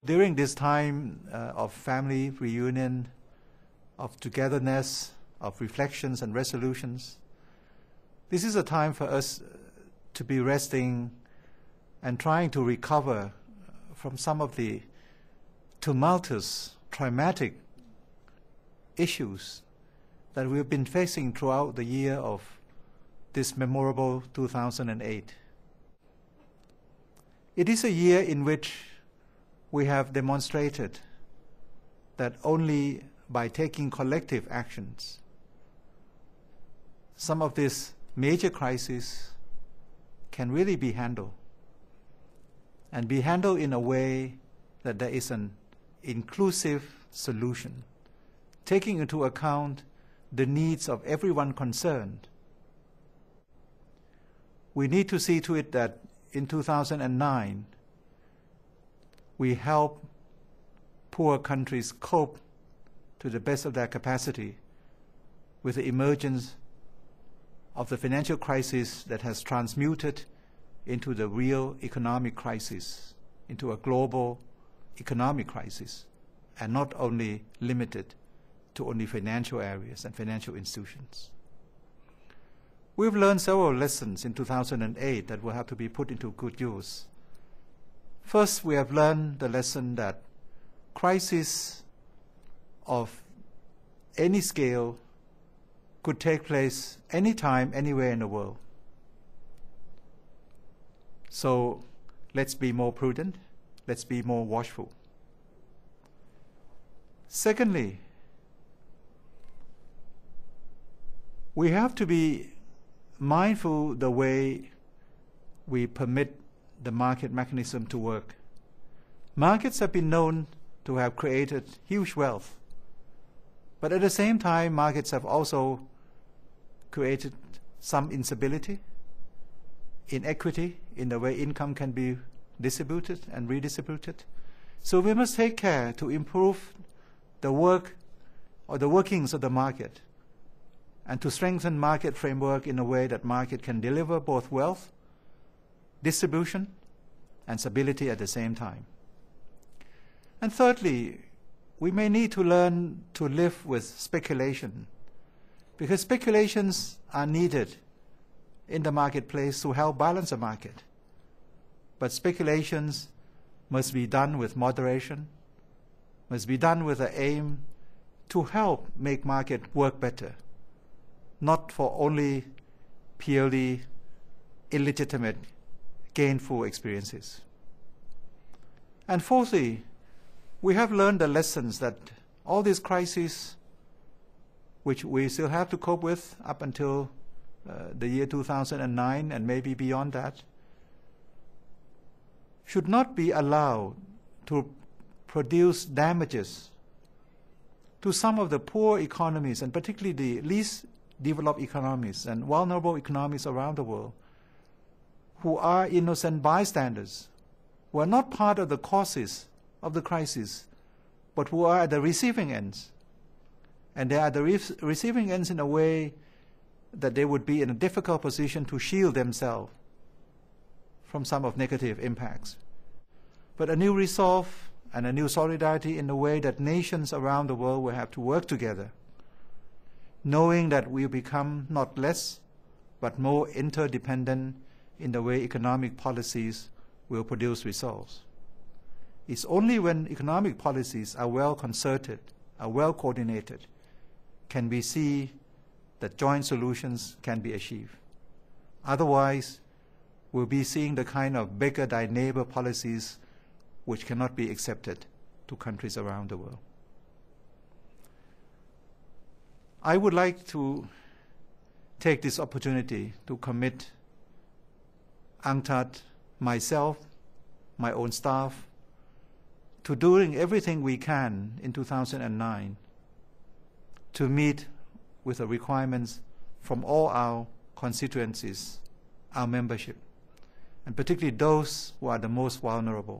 During this time of family reunion, of togetherness, of reflections and resolutions, this is a time for us to be resting and trying to recover from some of the tumultuous, traumatic issues that we've been facing throughout the year of this memorable 2008. It is a year in which we have demonstrated that only by taking collective actions, some of these major crises can really be handled, and be handled in a way that there is an inclusive solution, taking into account the needs of everyone concerned. We need to see to it that in 2009, we help poor countries cope to the best of their capacity with the emergence of the financial crisis that has transmuted into the real economic crisis, into a global economic crisis, and not only limited to only financial areas and financial institutions. We've learned several lessons in 2008 that will have to be put into good use. First, we have learned the lesson that crises of any scale could take place anytime, anywhere in the world. So let's be more prudent, let's be more watchful. Secondly, we have to be mindful the way we permit the market mechanism to work. Markets have been known to have created huge wealth, but at the same time, markets have also created some instability, inequity in the way income can be distributed and redistributed. So we must take care to improve the work or the workings of the market, and to strengthen market framework in a way that market can deliver both wealth, distribution, and stability at the same time. And thirdly, we may need to learn to live with speculation, because speculations are needed in the marketplace to help balance the market. But speculations must be done with moderation, must be done with the aim to help make market work better, not for only purely illegitimate, gainful experiences. And fourthly, we have learned the lessons that all these crises, which we still have to cope with up until the year 2009 and maybe beyond that, should not be allowed to produce damages to some of the poor economies, and particularly the least developed economies and vulnerable economies around the world, who are innocent bystanders, who are not part of the causes of the crisis, but who are at the receiving ends. And they are at the receiving ends in a way that they would be in a difficult position to shield themselves from some of negative impacts. But a new resolve and a new solidarity in the way that nations around the world will have to work together, knowing that we become not less, but more interdependent in the way economic policies will produce results. It's only when economic policies are well concerted, are well coordinated, can we see that joint solutions can be achieved. Otherwise, we'll be seeing the kind of bigger thy neighbor policies which cannot be accepted to countries around the world. I would like to take this opportunity to commit UNCTAD, myself, my own staff, to doing everything we can in 2009 to meet with the requirements from all our constituencies, our membership, and particularly those who are the most vulnerable.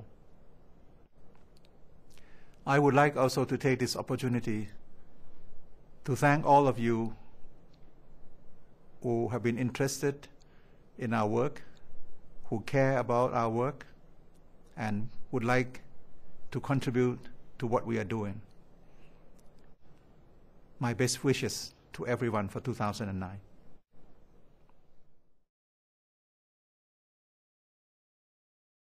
I would like also to take this opportunity to thank all of you who have been interested in our work, who care about our work, and would like to contribute to what we are doing. My best wishes to everyone for 2009.